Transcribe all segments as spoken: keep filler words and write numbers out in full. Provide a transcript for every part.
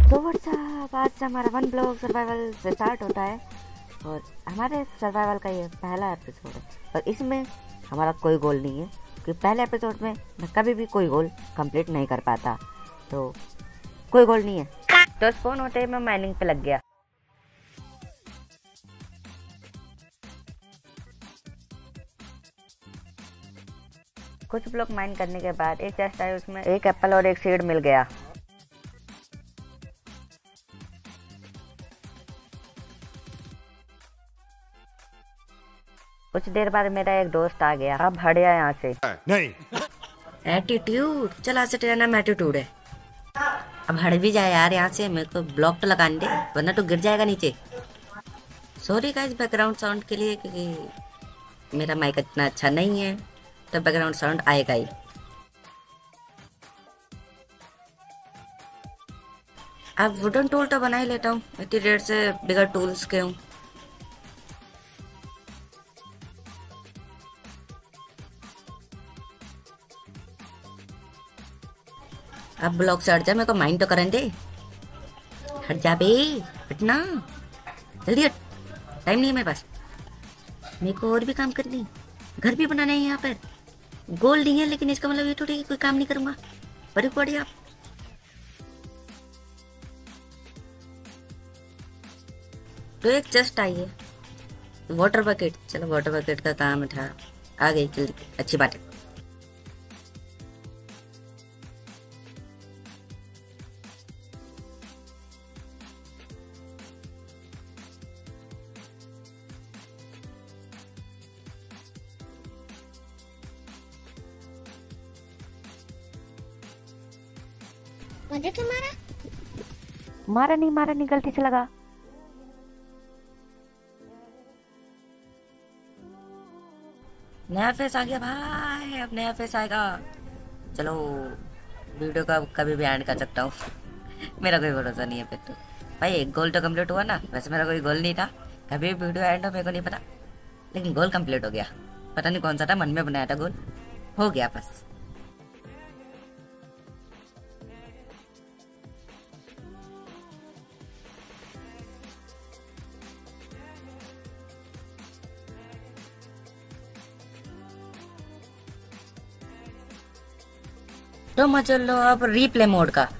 तो व्हाट्सअप, आज से हमारा वन ब्लॉक सर्वाइवल से स्टार्ट होता है और हमारे सर्वाइवल का ये पहला एपिसोड है। और इसमें हमारा कोई गोल नहीं है क्योंकि पहले एपिसोड में मैं कभी भी कोई गोल कंप्लीट नहीं कर पाता, तो कोई गोल नहीं है। तो स्पॉन होते ही मैं माइनिंग पे लग गया। कुछ ब्लॉक माइन करने के बाद एक चेस्ट आई, उसमें एक एप्पल और एक सीड मिल गया। कुछ देर बाद मेरा एक दोस्त आ गया। अब हट गया यहाँ से। नहीं एटीट्यूड, चला से तेरा नाम एटीट्यूड है। अब हट भी जाए यार यहाँ से, मेरे को ब्लॉक तो लगाने दे वरना तो गिर जाएगा नीचे। सॉरी गाइस बैकग्राउंड साउंड के लिए, क्योंकि मेरा माइक इतना अच्छा नहीं है तो बैकग्राउंड साउंड आएगा ही। अब वुडन टूल तो बना ही लेता हूँ, इतनी देर से बिगर टूल्स के हूँ। अब ब्लॉक से हट जा, मेरे को माइंड तो करने दे। हट जा बे, हटना जल्दी हट, टाइम नहीं है मेरे पास। मेरे को और भी काम करनी, घर भी बनाना है यहाँ पर। गोल नहीं है लेकिन इसका मतलब ये थोड़ी कि कोई काम नहीं करूंगा। बड़ी पड़ी आप। तो एक जस्ट आई है वाटर बकेट। चलो वाटर बकेट का काम उठा, आ गई जल्दी, अच्छी बात है। मुझे क्यों मारा? मारा नहीं मारा नहीं, गलती से लगा। नया फेस आ गया भाई, अब नया फेस आएगा। चलो वीडियो का कभी भी एंड कर सकता हूँ। मेरा कोई भरोसा नहीं है फिर तो। भाई एक गोल तो कंप्लीट हुआ ना, वैसे मेरा कोई गोल नहीं था। कभी भी वीडियो एंड हो मेरे को नहीं पता, लेकिन गोल कंप्लीट हो गया। पता नहीं कौन सा था, मन में बनाया था गोल, हो गया बस। तो मजा लो अब रीप्ले मोड का।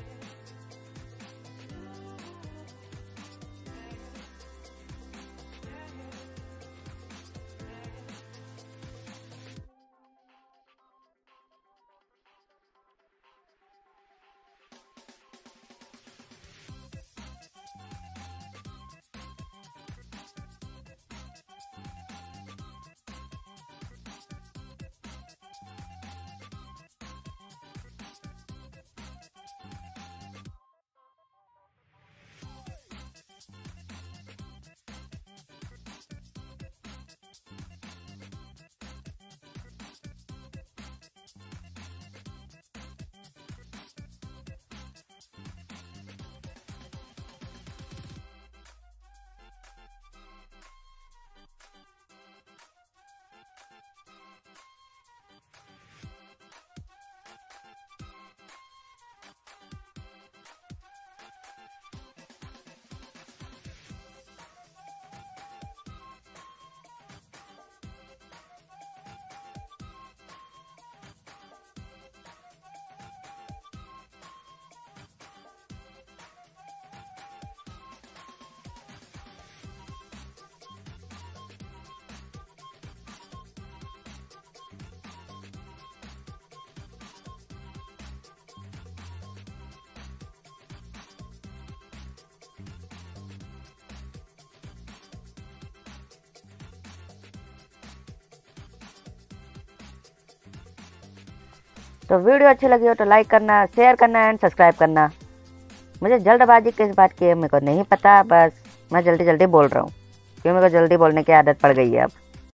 तो वीडियो अच्छी लगी हो तो लाइक करना, शेयर करना एंड सब्सक्राइब करना। मुझे जल्दबाजी किस बात की है मेरे को नहीं पता, बस मैं जल्दी जल्दी बोल रहा हूँ क्योंकि मेरे को जल्दी बोलने की आदत पड़ गई है अब।